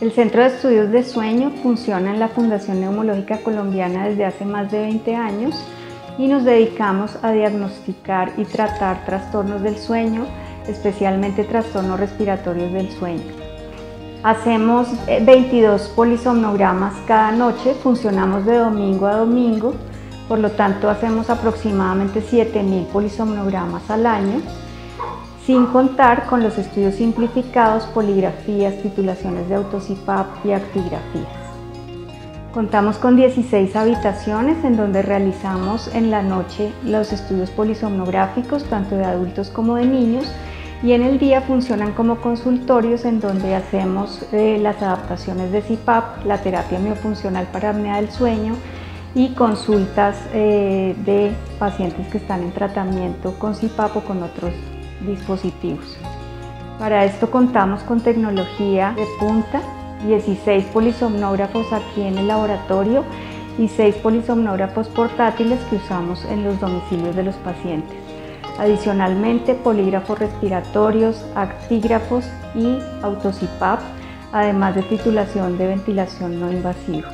El Centro de Estudios de Sueño funciona en la Fundación Neumológica Colombiana desde hace más de 20 años y nos dedicamos a diagnosticar y tratar trastornos del sueño, especialmente trastornos respiratorios del sueño. Hacemos 22 polisomnogramas cada noche, funcionamos de domingo a domingo, por lo tanto hacemos aproximadamente 7.000 polisomnogramas al año, sin contar con los estudios simplificados, poligrafías, titulaciones de auto-CPAP y actigrafías. Contamos con 16 habitaciones en donde realizamos en la noche los estudios polisomnográficos, tanto de adultos como de niños, y en el día funcionan como consultorios en donde hacemos las adaptaciones de CPAP, la terapia miofuncional para apnea del sueño y consultas de pacientes que están en tratamiento con CPAP o con otros dispositivos. Para esto contamos con tecnología de punta, 16 polisomnógrafos aquí en el laboratorio y 6 polisomnógrafos portátiles que usamos en los domicilios de los pacientes. Adicionalmente, polígrafos respiratorios, actígrafos y auto-CPAP, además de titulación de ventilación no invasiva.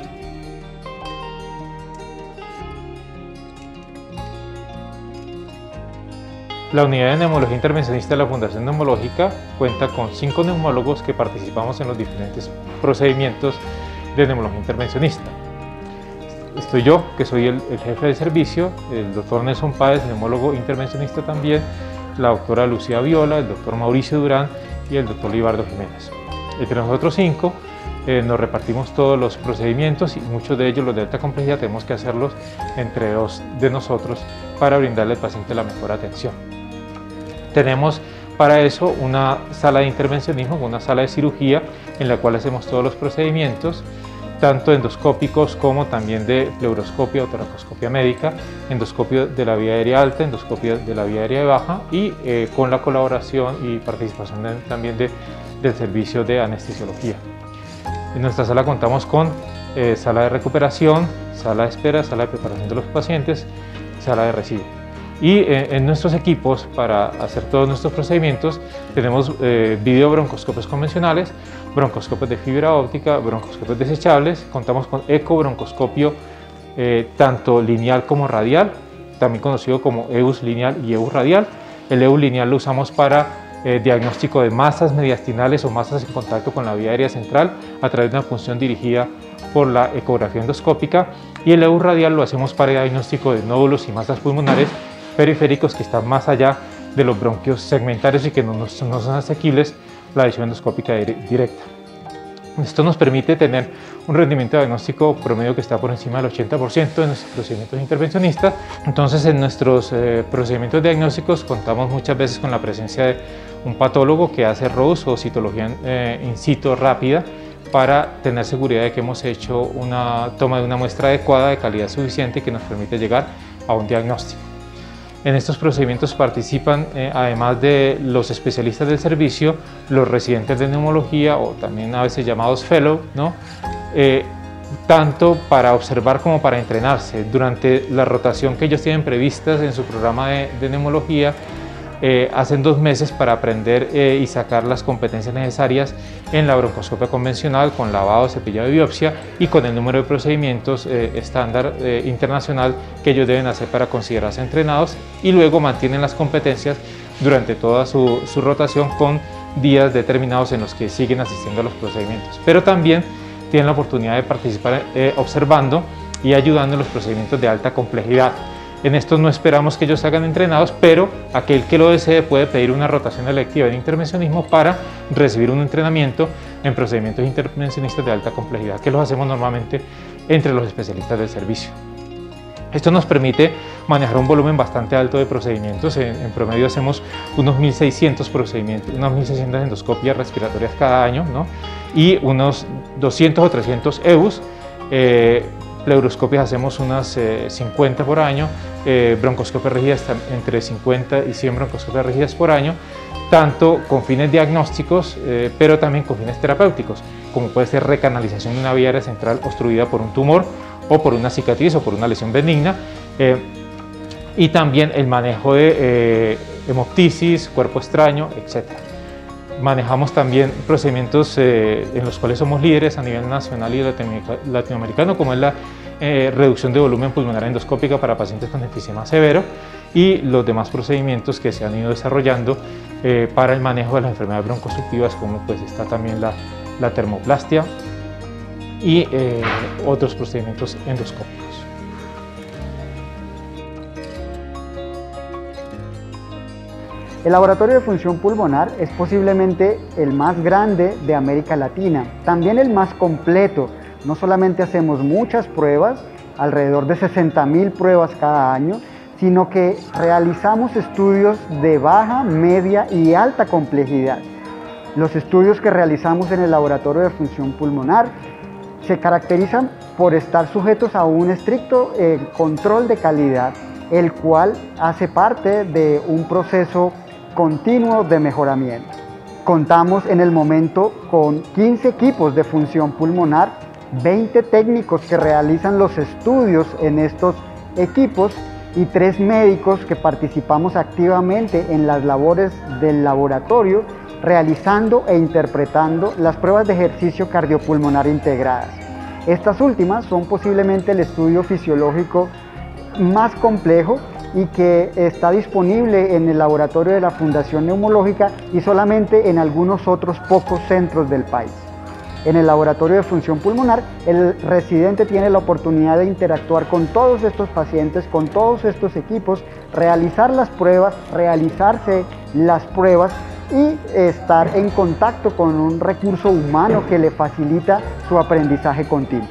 La unidad de neumología intervencionista de la Fundación Neumológica cuenta con 5 neumólogos que participamos en los diferentes procedimientos de neumología intervencionista. Estoy yo, que soy el jefe de servicio, el doctor Nelson Páez, neumólogo intervencionista también, la doctora Lucía Viola, el doctor Mauricio Durán y el doctor Libardo Jiménez. Entre nosotros 5 nos repartimos todos los procedimientos y muchos de ellos, los de alta complejidad, tenemos que hacerlos entre 2 de nosotros para brindarle al paciente la mejor atención. Tenemos para eso una sala de intervencionismo, una sala de cirugía en la cual hacemos todos los procedimientos, tanto endoscópicos como también de pleuroscopia o toracoscopia médica, endoscopio de la vía aérea alta, endoscopia de la vía aérea baja y con la colaboración y participación también del servicio de anestesiología. En nuestra sala contamos con sala de recuperación, sala de espera, sala de preparación de los pacientes, sala de residuo. Y en nuestros equipos, para hacer todos nuestros procedimientos, tenemos videobroncoscopios convencionales, broncoscopios de fibra óptica, broncoscopios desechables, contamos con ecobroncoscopio tanto lineal como radial, también conocido como EUS lineal y EUS radial. El EUS lineal lo usamos para diagnóstico de masas mediastinales o masas en contacto con la vía aérea central a través de una punción dirigida por la ecografía endoscópica, y el EUS radial lo hacemos para diagnóstico de nódulos y masas pulmonares periféricos que están más allá de los bronquios segmentarios y que no son asequibles la visión endoscópica directa. Esto nos permite tener un rendimiento diagnóstico promedio que está por encima del 80% en nuestros procedimientos intervencionistas. Entonces, en nuestros procedimientos diagnósticos contamos muchas veces con la presencia de un patólogo que hace ROSE o citología in situ rápida para tener seguridad de que hemos hecho una toma de una muestra adecuada de calidad suficiente que nos permite llegar a un diagnóstico. En estos procedimientos participan, además de los especialistas del servicio, los residentes de neumología o también a veces llamados fellow, ¿no? Tanto para observar como para entrenarse. Durante la rotación que ellos tienen previstas en su programa de neumología, hacen 2 meses para aprender y sacar las competencias necesarias en la broncoscopia convencional, con lavado, cepillado de biopsia y con el número de procedimientos estándar internacional que ellos deben hacer para considerarse entrenados, y luego mantienen las competencias durante toda su rotación con días determinados en los que siguen asistiendo a los procedimientos. Pero también tienen la oportunidad de participar observando y ayudando en los procedimientos de alta complejidad. En estos no esperamos que ellos hagan entrenados, pero aquel que lo desee puede pedir una rotación electiva de intervencionismo para recibir un entrenamiento en procedimientos intervencionistas de alta complejidad, que los hacemos normalmente entre los especialistas del servicio. Esto nos permite manejar un volumen bastante alto de procedimientos. En promedio hacemos unos 1.600 procedimientos, unas 1.600 endoscopias respiratorias cada año, ¿no? Y unos 200 o 300 EUS. Pleuroscopias hacemos unas 50 por año, broncoscopias rígidas entre 50 y 100 broncoscopias rígidas por año, tanto con fines diagnósticos, pero también con fines terapéuticos, como puede ser recanalización de una vía aérea central obstruida por un tumor o por una cicatriz o por una lesión benigna, y también el manejo de hemoptisis, cuerpo extraño, etc. Manejamos también procedimientos en los cuales somos líderes a nivel nacional y latinoamericano, como es la reducción de volumen pulmonar endoscópica para pacientes con enfisema severo, y los demás procedimientos que se han ido desarrollando para el manejo de las enfermedades broncoobstructivas, como pues está también la termoplastia y otros procedimientos endoscópicos. El laboratorio de función pulmonar es posiblemente el más grande de América Latina, también el más completo. No solamente hacemos muchas pruebas, alrededor de 60.000 pruebas cada año, sino que realizamos estudios de baja, media y alta complejidad. Los estudios que realizamos en el laboratorio de función pulmonar se caracterizan por estar sujetos a un estricto control de calidad, el cual hace parte de un proceso continuo de mejoramiento. Contamos en el momento con 15 equipos de función pulmonar, 20 técnicos que realizan los estudios en estos equipos y 3 médicos que participamos activamente en las labores del laboratorio, realizando e interpretando las pruebas de ejercicio cardiopulmonar integradas. Estas últimas son posiblemente el estudio fisiológico más complejo y que está disponible en el laboratorio de la Fundación Neumológica y solamente en algunos otros pocos centros del país. En el laboratorio de función pulmonar, el residente tiene la oportunidad de interactuar con todos estos pacientes, con todos estos equipos, realizar las pruebas, realizarse las pruebas y estar en contacto con un recurso humano que le facilita su aprendizaje continuo.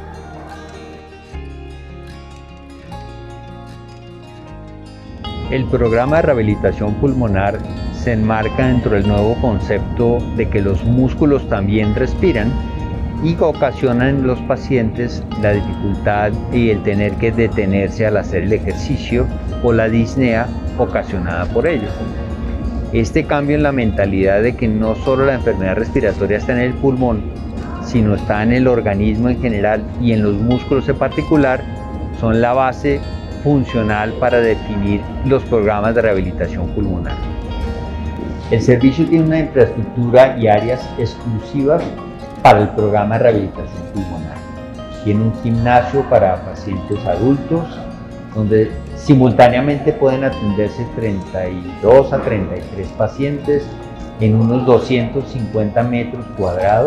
El programa de rehabilitación pulmonar se enmarca dentro del nuevo concepto de que los músculos también respiran y ocasionan en los pacientes la dificultad y el tener que detenerse al hacer el ejercicio o la disnea ocasionada por ello. Este cambio en la mentalidad de que no solo la enfermedad respiratoria está en el pulmón, sino está en el organismo en general y en los músculos en particular, son la base funcional para definir los programas de rehabilitación pulmonar. El servicio tiene una infraestructura y áreas exclusivas para el programa de rehabilitación pulmonar. Tiene un gimnasio para pacientes adultos, donde simultáneamente pueden atenderse 32 a 33 pacientes en unos 250 metros cuadrados,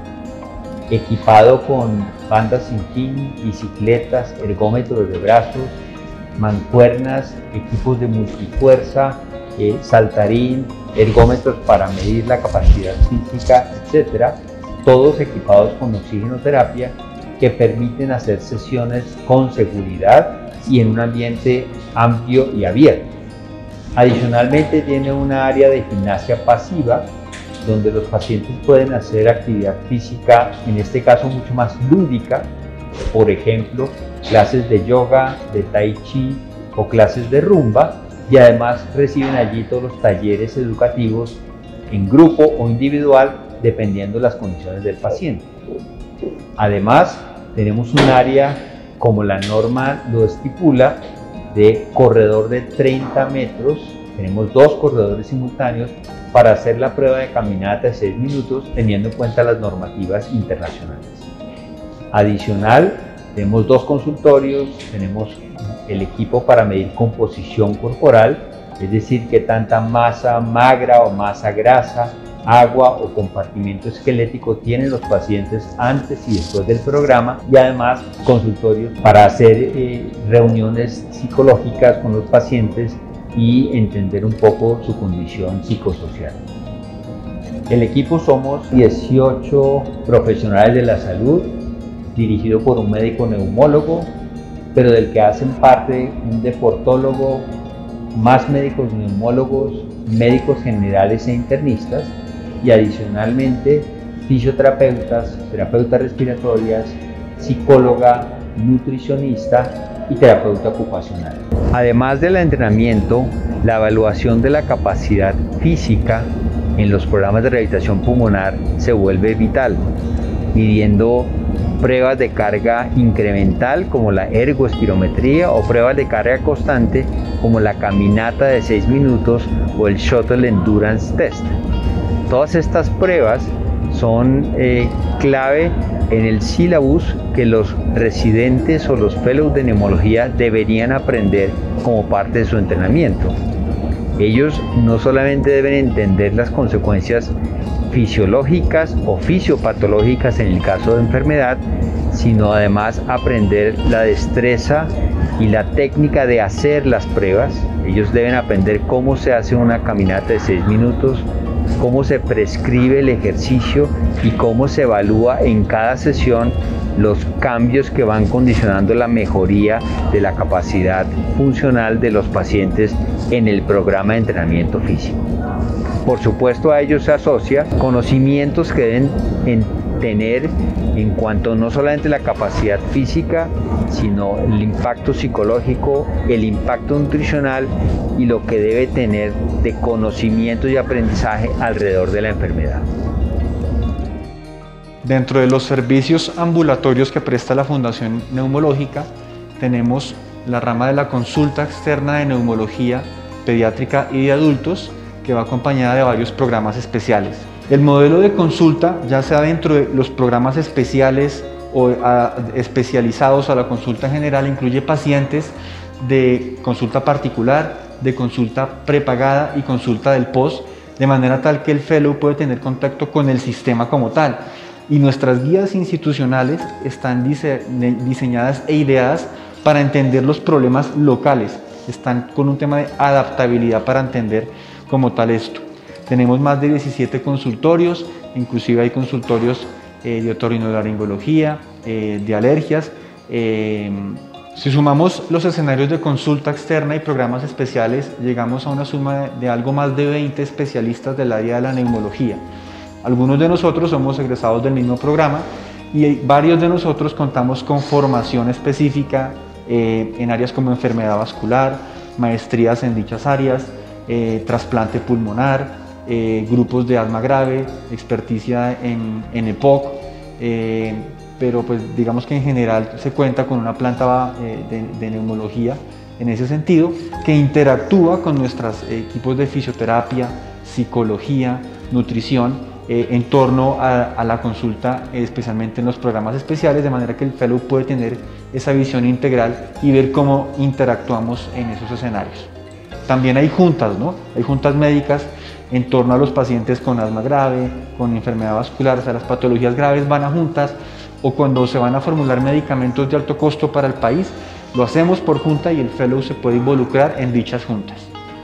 equipado con bandas sin fin, bicicletas, ergómetros de brazos, mancuernas, equipos de multifuerza, saltarín, ergómetros para medir la capacidad física, etc. Todos equipados con oxigenoterapia que permiten hacer sesiones con seguridad y en un ambiente amplio y abierto. Adicionalmente tiene una área de gimnasia pasiva donde los pacientes pueden hacer actividad física, en este caso mucho más lúdica, por ejemplo, clases de yoga, de tai chi o clases de rumba, y además reciben allí todos los talleres educativos en grupo o individual dependiendo de las condiciones del paciente. Además, tenemos un área, como la norma lo estipula, de corredor de 30 metros. Tenemos 2 corredores simultáneos para hacer la prueba de caminata de 6 minutos teniendo en cuenta las normativas internacionales. Adicional, tenemos 2 consultorios, tenemos el equipo para medir composición corporal, es decir, qué tanta masa magra o masa grasa, agua o compartimento esquelético tienen los pacientes antes y después del programa, y además consultorios para hacer reuniones psicológicas con los pacientes y entender un poco su condición psicosocial. El equipo somos 18 profesionales de la salud, dirigido por un médico neumólogo, pero del que hacen parte un deportólogo, más médicos neumólogos, médicos generales e internistas, y adicionalmente fisioterapeutas, terapeutas respiratorias, psicóloga, nutricionista y terapeuta ocupacional. Además del entrenamiento, la evaluación de la capacidad física en los programas de rehabilitación pulmonar se vuelve vital, midiendo pruebas de carga incremental como la ergoespirometría o pruebas de carga constante como la caminata de 6 minutos o el Shuttle Endurance Test. Todas estas pruebas son clave en el sílabus que los residentes o los fellows de neumología deberían aprender como parte de su entrenamiento. Ellos no solamente deben entender las consecuencias fisiológicas o fisiopatológicas en el caso de enfermedad, sino además aprender la destreza y la técnica de hacer las pruebas. Ellos deben aprender cómo se hace una caminata de 6 minutos, cómo se prescribe el ejercicio y cómo se evalúa en cada sesión los cambios que van condicionando la mejoría de la capacidad funcional de los pacientes en el programa de entrenamiento físico. Por supuesto, a ello se asocia conocimientos que deben tener en cuanto no solamente la capacidad física, sino el impacto psicológico, el impacto nutricional y lo que debe tener de conocimiento y aprendizaje alrededor de la enfermedad. Dentro de los servicios ambulatorios que presta la Fundación Neumológica, tenemos la rama de la consulta externa de neumología pediátrica y de adultos, que va acompañada de varios programas especiales. El modelo de consulta, ya sea dentro de los programas especiales o especializados a la consulta general, incluye pacientes de consulta particular, de consulta prepagada y consulta del post, de manera tal que el fellow puede tener contacto con el sistema como tal. Y nuestras guías institucionales están diseñadas e ideadas para entender los problemas locales, están con un tema de adaptabilidad para entender como tal esto. Tenemos más de 17 consultorios, inclusive hay consultorios de otorrinolaringología, de alergias. Si sumamos los escenarios de consulta externa y programas especiales, llegamos a una suma de algo más de 20 especialistas del área de la neumología. Algunos de nosotros somos egresados del mismo programa y varios de nosotros contamos con formación específica en áreas como enfermedad vascular, maestrías en dichas áreas, trasplante pulmonar, grupos de asma grave, experticia en EPOC, pero pues digamos que en general se cuenta con una planta de neumología en ese sentido, que interactúa con nuestros equipos de fisioterapia, psicología, nutrición, en torno a la consulta, especialmente en los programas especiales, de manera que el fellow puede tener esa visión integral y ver cómo interactuamos en esos escenarios. También hay juntas, ¿no? Hay juntas médicas en torno a los pacientes con asma grave, con enfermedad vascular, o sea, las patologías graves van a juntas, o cuando se van a formular medicamentos de alto costo para el país, lo hacemos por junta y el fellow se puede involucrar en dichas juntas.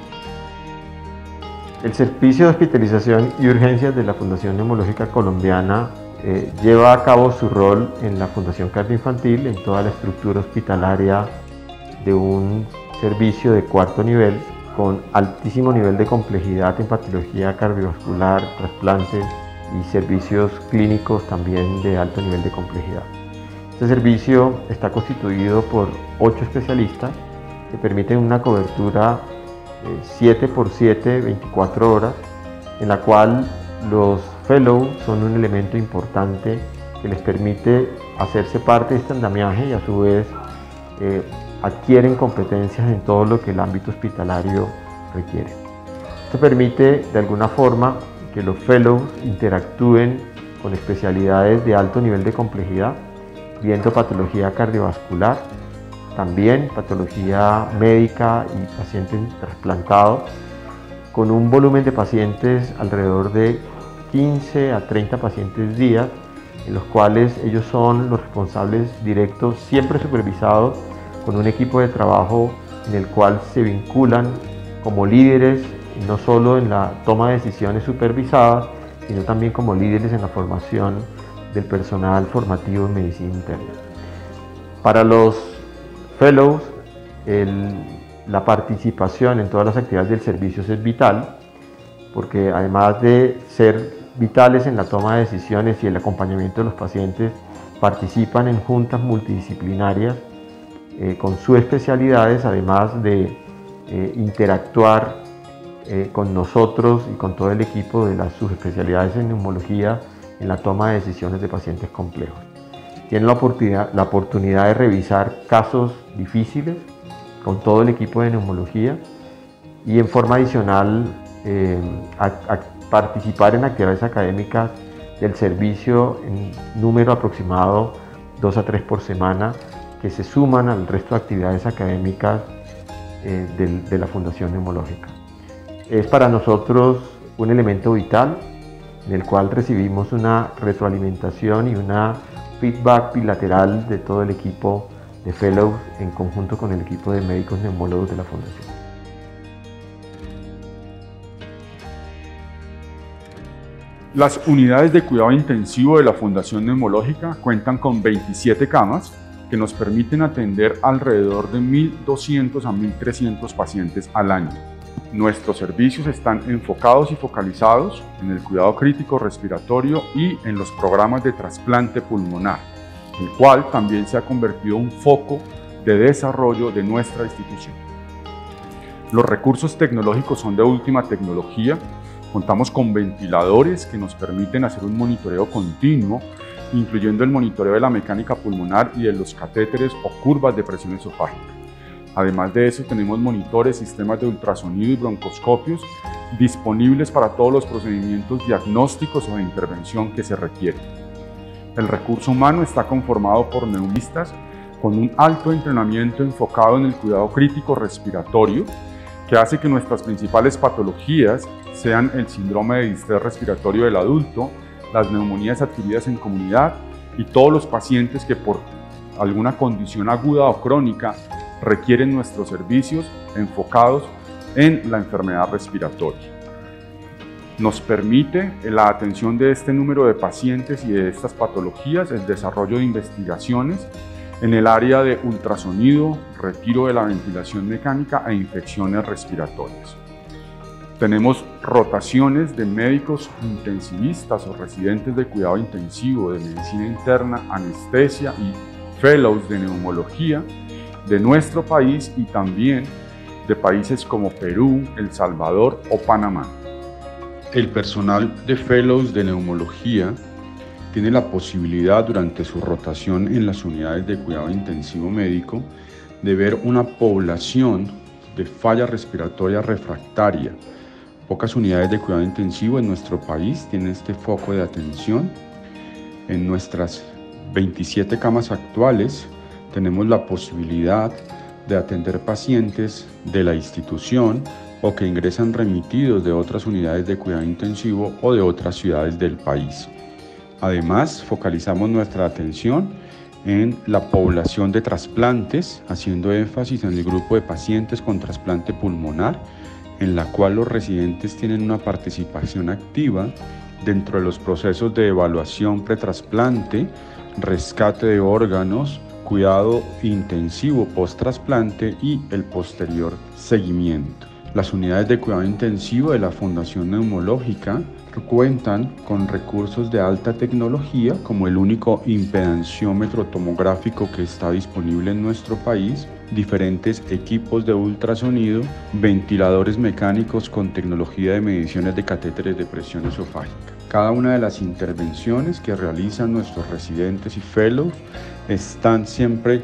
El Servicio de Hospitalización y Urgencias de la Fundación Neumológica Colombiana lleva a cabo su rol en la Fundación Cardioinfantil, en toda la estructura hospitalaria de un servicio de 4º nivel, con altísimo nivel de complejidad en patología cardiovascular, trasplantes y servicios clínicos también de alto nivel de complejidad. Este servicio está constituido por 8 especialistas que permiten una cobertura 7x7, 24 horas, en la cual los fellows son un elemento importante que les permite hacerse parte de este andamiaje y a su vez adquieren competencias en todo lo que el ámbito hospitalario requiere. Esto permite de alguna forma que los fellows interactúen con especialidades de alto nivel de complejidad, viendo patología cardiovascular, también patología médica y pacientes trasplantados, con un volumen de pacientes alrededor de 15 a 30 pacientes día, en los cuales ellos son los responsables directos, siempre supervisados con un equipo de trabajo en el cual se vinculan como líderes, no solo en la toma de decisiones supervisadas, sino también como líderes en la formación del personal formativo en medicina interna. Para los fellows, la participación en todas las actividades del servicio es vital, porque además de ser vitales en la toma de decisiones y el acompañamiento de los pacientes, participan en juntas multidisciplinarias con sus especialidades, además de interactuar con nosotros y con todo el equipo de las subespecialidades en neumología en la toma de decisiones de pacientes complejos. Tienen la oportunidad de revisar casos difíciles con todo el equipo de neumología y en forma adicional participar en actividades académicas del servicio en número aproximado 2 a 3 por semana, que se suman al resto de actividades académicas de la Fundación Neumológica. Es para nosotros un elemento vital en el cual recibimos una retroalimentación y una feedback bilateral de todo el equipo de Fellows en conjunto con el equipo de médicos neumólogos de la Fundación. Las unidades de cuidado intensivo de la Fundación Neumológica cuentan con 27 camas que nos permiten atender alrededor de 1.200 a 1.300 pacientes al año. Nuestros servicios están enfocados y focalizados en el cuidado crítico respiratorio y en los programas de trasplante pulmonar, el cual también se ha convertido en un foco de desarrollo de nuestra institución. Los recursos tecnológicos son de última tecnología. Contamos con ventiladores que nos permiten hacer un monitoreo continuo, incluyendo el monitoreo de la mecánica pulmonar y de los catéteres o curvas de presión esofágica. Además de eso, tenemos monitores, sistemas de ultrasonido y broncoscopios disponibles para todos los procedimientos diagnósticos o de intervención que se requieren. El recurso humano está conformado por neumistas con un alto entrenamiento enfocado en el cuidado crítico respiratorio, que hace que nuestras principales patologías sean el síndrome de distrés respiratorio del adulto, las neumonías adquiridas en comunidad y todos los pacientes que por alguna condición aguda o crónica requieren nuestros servicios enfocados en la enfermedad respiratoria. Nos permite la atención de este número de pacientes y de estas patologías el desarrollo de investigaciones en el área de ultrasonido, retiro de la ventilación mecánica e infecciones respiratorias. Tenemos rotaciones de médicos intensivistas o residentes de cuidado intensivo, de medicina interna, anestesia y fellows de neumología de nuestro país y también de países como Perú, El Salvador o Panamá. El personal de fellows de neumología tiene la posibilidad durante su rotación en las unidades de cuidado intensivo médico de ver una población de falla respiratoria refractaria. Pocas unidades de cuidado intensivo en nuestro país tienen este foco de atención. En nuestras 27 camas actuales tenemos la posibilidad de atender pacientes de la institución o que ingresan remitidos de otras unidades de cuidado intensivo o de otras ciudades del país. Además, focalizamos nuestra atención en la población de trasplantes, haciendo énfasis en el grupo de pacientes con trasplante pulmonar, en la cual los residentes tienen una participación activa dentro de los procesos de evaluación pretrasplante, rescate de órganos, cuidado intensivo post-trasplante y el posterior seguimiento. Las unidades de cuidado intensivo de la Fundación Neumológica cuentan con recursos de alta tecnología como el único impedanciómetro tomográfico que está disponible en nuestro país, diferentes equipos de ultrasonido, ventiladores mecánicos con tecnología de mediciones de catéteres de presión esofágica. Cada una de las intervenciones que realizan nuestros residentes y fellows están siempre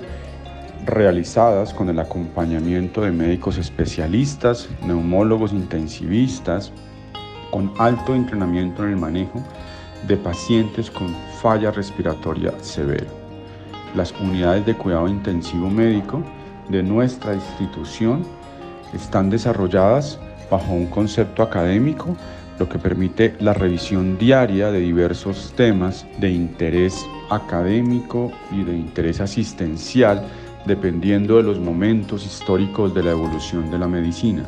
realizadas con el acompañamiento de médicos especialistas, neumólogos intensivistas, con alto entrenamiento en el manejo de pacientes con falla respiratoria severa. Las unidades de cuidado intensivo médico de nuestra institución están desarrolladas bajo un concepto académico, lo que permite la revisión diaria de diversos temas de interés académico y de interés asistencial, dependiendo de los momentos históricos de la evolución de la medicina.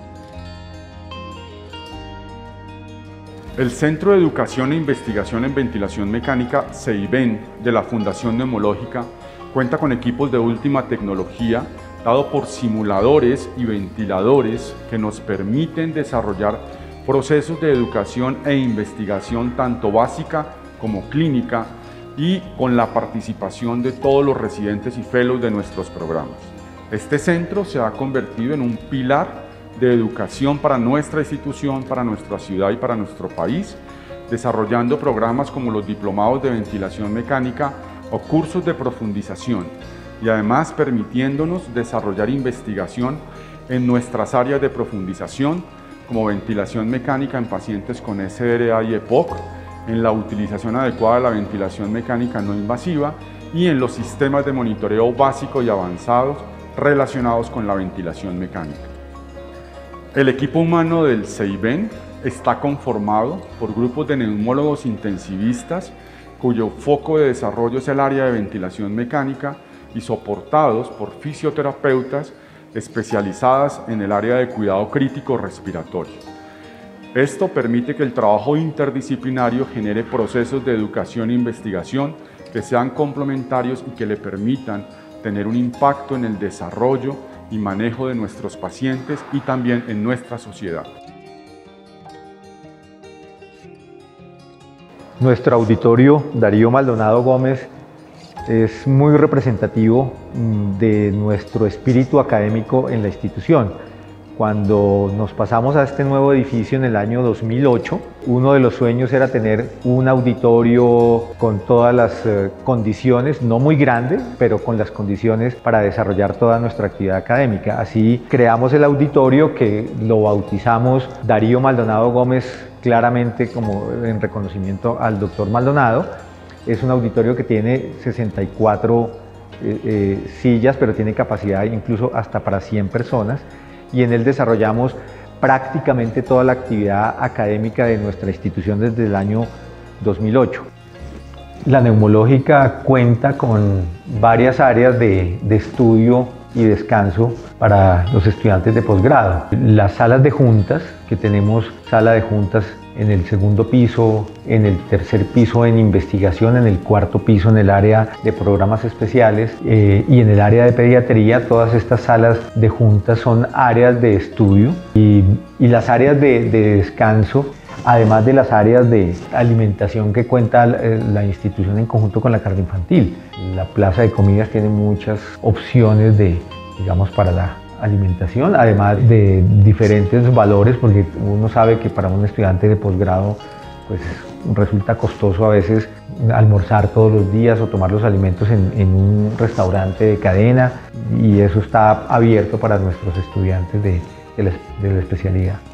El Centro de Educación e Investigación en Ventilación Mecánica, CEIVEN, de la Fundación Neumológica, cuenta con equipos de última tecnología, dado por simuladores y ventiladores que nos permiten desarrollar procesos de educación e investigación tanto básica como clínica y con la participación de todos los residentes y fellows de nuestros programas. Este centro se ha convertido en un pilar de educación para nuestra institución, para nuestra ciudad y para nuestro país, desarrollando programas como los diplomados de ventilación mecánica o cursos de profundización y además permitiéndonos desarrollar investigación en nuestras áreas de profundización como ventilación mecánica en pacientes con SRA y EPOC, en la utilización adecuada de la ventilación mecánica no invasiva y en los sistemas de monitoreo básico y avanzados relacionados con la ventilación mecánica. El equipo humano del CEIVEN está conformado por grupos de neumólogos intensivistas cuyo foco de desarrollo es el área de ventilación mecánica y soportados por fisioterapeutas especializadas en el área de cuidado crítico respiratorio. Esto permite que el trabajo interdisciplinario genere procesos de educación e investigación que sean complementarios y que le permitan tener un impacto en el desarrollo y manejo de nuestros pacientes y también en nuestra sociedad. Nuestro auditorio Darío Maldonado Gómez es muy representativo de nuestro espíritu académico en la institución. Cuando nos pasamos a este nuevo edificio en el año 2008, uno de los sueños era tener un auditorio con todas las condiciones, no muy grande, pero con las condiciones para desarrollar toda nuestra actividad académica. Así creamos el auditorio que lo bautizamos Darío Maldonado Gómez, claramente como en reconocimiento al doctor Maldonado. Es un auditorio que tiene 64 sillas, pero tiene capacidad incluso hasta para 100 personas. Y en él desarrollamos prácticamente toda la actividad académica de nuestra institución desde el año 2008. La neumológica cuenta con varias áreas de estudio y descanso para los estudiantes de posgrado. Las salas de juntas, que tenemos sala de juntas en el segundo piso, en el tercer piso en investigación, en el cuarto piso en el área de programas especiales y en el área de pediatría. Todas estas salas de juntas son áreas de estudio y las áreas de descanso, además de las áreas de alimentación que cuenta la institución en conjunto con la carne infantil. La plaza de comidas tiene muchas opciones para la alimentación, además de diferentes valores, porque uno sabe que para un estudiante de posgrado pues resulta costoso a veces almorzar todos los días o tomar los alimentos en un restaurante de cadena, y eso está abierto para nuestros estudiantes de la especialidad.